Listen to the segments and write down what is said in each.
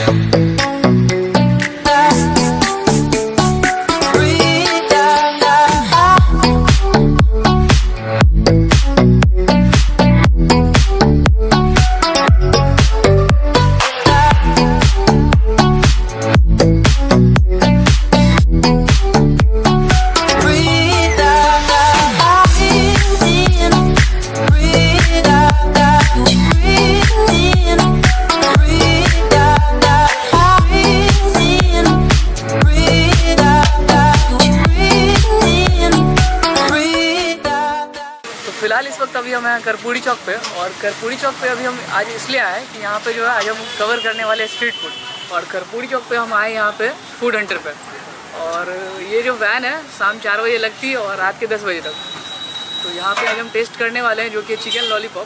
फिलहाल इस वक्त अभी हम हैं कर्पूरी चौक पे, और कर्पूरी चौक पे अभी हम आज इसलिए आए कि यहाँ पे जो है आज हम कवर करने वाले स्ट्रीट फूड। और कर्पूरी चौक पे हम आए यहाँ पे फूड हंटर पे, और ये जो वैन है शाम 4 बजे लगती है और रात के 10 बजे तक। तो यहाँ पे आज हम टेस्ट करने वाले हैं जो कि चिकन लॉलीपॉप।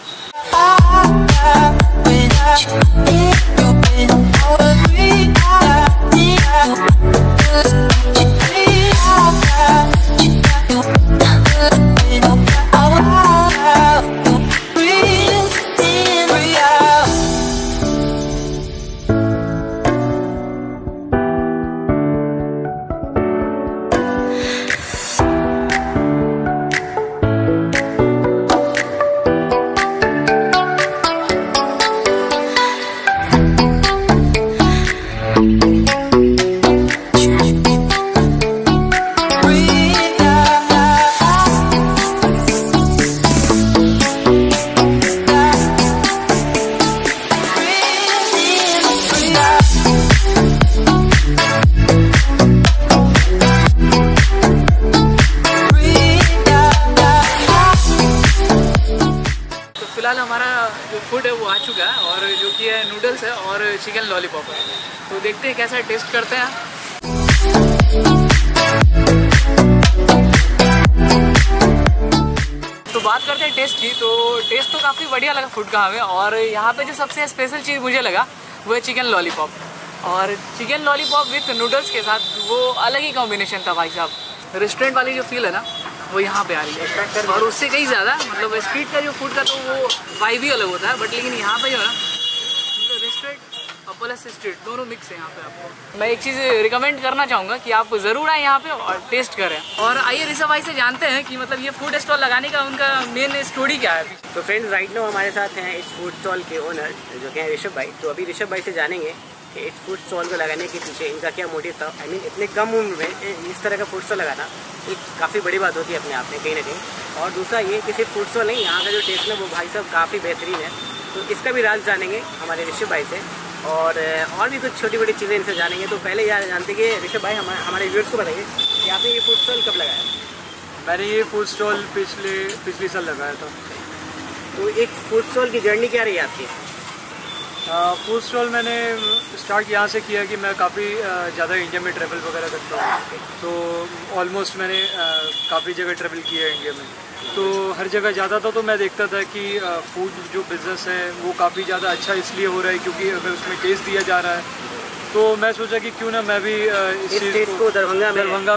फिलहाल हमारा जो फूड है वो आ चुका है, और जो कि है नूडल्स है और चिकन लॉलीपॉप है। तो देखते हैं कैसा टेस्ट करते हैं। तो बात करते हैं टेस्ट की। तो टेस्ट तो काफ़ी बढ़िया लगा फूड का हमें, और यहाँ पे जो सबसे स्पेशल चीज़ मुझे लगा वो है चिकन लॉलीपॉप। और चिकन लॉलीपॉप विथ नूडल्स के साथ वो अलग ही कॉम्बिनेशन था भाई साहब। रेस्टोरेंट वाली जो फील है ना वो यहाँ पे आ रही है, और उससे कहीं ज़्यादा मतलब स्ट्रीट का जो फूड का तो वो वाइब ही अलग होता है, बट लेकिन यहाँ पे जो है ना मतलब रेस्टोरेंट और प्लस स्ट्रीट दोनों मिक्स है यहाँ पे। आपको मैं एक चीज़ रिकमेंड करना चाहूँगा कि आप ज़रूर आए यहाँ पे और टेस्ट करें। और आइए ऋषभ भाई से जानते हैं कि मतलब ये फूड स्टॉल लगाने का उनका मेन स्टोरी क्या है। तो फ्रेंड्स राइट नाउ हमारे साथ हैं इस फूड स्टॉल के ओनर जो कि हैं ऋषभ भाई। तो अभी ऋषभ भाई से जानेंगे कि इस फूड स्टॉल को लगाने के पीछे इनका क्या मोटिव था। आई मीन इतने कम उम्र में इस तरह का फूड स्टॉल लगाना एक काफ़ी बड़ी बात होती है अपने आप में कहीं ना कहीं। और दूसरा ये कि सिर्फ फूड स्टॉल नहीं, यहाँ का जो टेस्ट है वो भाई साहब काफ़ी बेहतरीन है। तो इसका भी राज जानेंगे हमारे ऋषभ भाई से, और भी कुछ छोटी बड़ी चीज़ें इनसे जानेंगे। तो पहले यार जानते कि ऋषभ भाई हमारे व्यूअर्स को बताइए कि आपने ये फूड स्टॉल कब लगाया? मैंने ये फूड स्टॉल पिछले साल लगाया था। तो एक फूड स्टॉल की जर्नी क्या रही आपकी? फूड स्टॉल मैंने स्टार्ट यहाँ से किया कि मैं काफ़ी ज़्यादा इंडिया में ट्रैवल वगैरह करता हूँ। तो ऑलमोस्ट मैंने काफ़ी जगह ट्रैवल किया है इंडिया में। तो हर जगह जाता था तो मैं देखता था कि फूड जो बिज़नेस है वो काफ़ी ज़्यादा अच्छा इसलिए हो रहा है क्योंकि अगर उसमें टेस्ट दिया जा रहा है। तो मैं सोचा कि क्यों ना मैं भी इस चीज़ को दरभंगा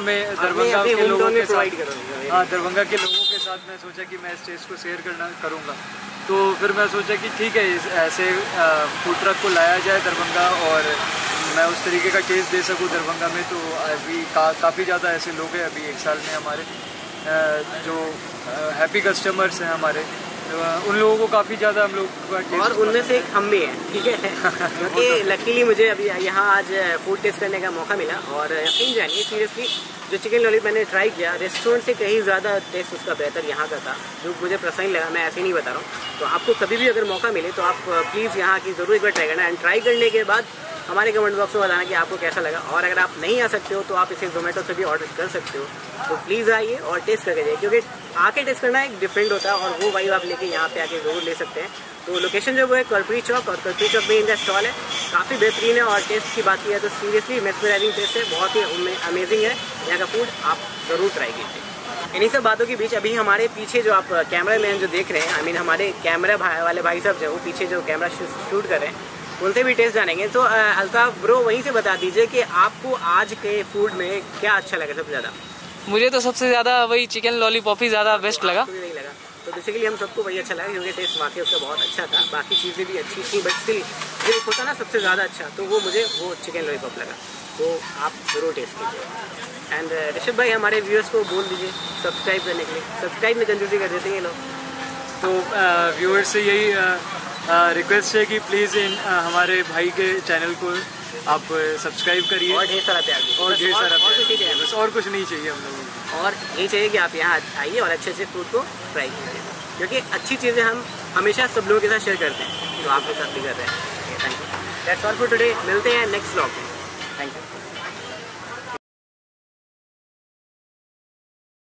के लोगों के साथ, हाँ दरभंगा के लोगों के साथ मैं सोचा कि मैं इस टेस्ट को शेयर करूँगा। तो फिर मैं सोचा कि ठीक है ऐसे फूड ट्रक को लाया जाए दरभंगा और मैं उस तरीके का टेस्ट दे सकूँ दरभंगा में। तो अभी काफ़ी ज़्यादा ऐसे लोग हैं अभी 1 साल में हमारे जो हैप्पी कस्टमर्स हैं हमारे, उन लोगों को काफ़ी ज़्यादा हम लोग और उनमें से एक हम भी हैं, ठीक है क्योंकि लकीली मुझे अभी यहाँ आज फूड टेस्ट करने का मौका मिला। और यकीन जानिए सीरियसली जो चिकन लॉलीपॉप मैंने ट्राई किया रेस्टोरेंट से कहीं ज़्यादा टेस्ट उसका बेहतर यहाँ का था, जो मुझे पसंद लगा। मैं ऐसे नहीं बता रहा हूँ। तो आपको कभी भी अगर मौका मिले तो आप प्लीज़ यहाँ की ज़रूर एक बार ट्राई करना, एंड ट्राई करने के बाद हमारे कमेंट बॉक्स में बताना कि आपको कैसा लगा। और अगर आप नहीं आ सकते हो तो आप इसे जोमेटो से भी ऑर्डर कर सकते हो। तो प्लीज़ आइए और टेस्ट करके जाइए, क्योंकि आके टेस्ट करना एक डिफरेंट होता है और वो वाइब आप लेके यहाँ पे आके ज़रूर ले सकते हैं। तो लोकेशन जो वो है कर्पूरी चौक, और कर्पूरी चौक में इनका स्टॉल है, काफ़ी बेहतरीन है। और टेस्ट की बात की है तो सीरियसली मेस्मराइजिंग टेस्ट है, बहुत ही अमेजिंग है यहाँ का फूड, आप ज़रूर ट्राई कीजिए। इन्हीं सब बातों के बीच अभी हमारे पीछे जो आप कैमरा मैन जो देख रहे हैं, आई मीन हमारे कैमरा वाले भाई साहब जो वो पीछे जो कैमरा शूट कर रहे हैं उनसे भी टेस्ट जानेंगे। तो अल्ताफ ब्रो वहीं से बता दीजिए कि आपको आज के फूड में क्या अच्छा लगा सबसे ज़्यादा? मुझे तो सबसे ज़्यादा वही चिकन लॉलीपॉप ही ज़्यादा बेस्ट लगा। नहीं लगा तो बेसिकली हम सबको वही अच्छा लगा क्योंकि टेस्ट वाकई उसका बहुत अच्छा था। बाकी चीज़ें भी अच्छी थी बट स्टिल जो एक होता ना सबसे ज़्यादा अच्छा, तो वो मुझे वो चिकन लॉलीपॉप लगा, वो आप ज़रूर टेस्ट कीजिए। एंड ऋषभ भाई हमारे व्यूअर्स को बोल दीजिए सब्सक्राइब करने के लिए, सब्सक्राइब में कंजूसी कर देते हैं ये लोग। तो व्यूअर्स से यही रिक्वेस्ट है कि प्लीज़ हमारे भाई के चैनल को आप सब्सक्राइब करिए और ढेर सारा प्यार दीजिए, और ढेर सारा और कुछ नहीं चाहिए बस, और कुछ नहीं चाहिए हम लोगों को। और यही चाहिए कि आप यहाँ आइए और अच्छे अच्छे फूड को ट्राई कीजिए, क्योंकि अच्छी चीज़ें हम हमेशा सब लोगों के साथ शेयर करते हैं, जो आप लोग साथ भी कर रहे हैं। Thank you, that's all for today. मिलते हैं नेक्स्ट व्लॉग में। Thank you.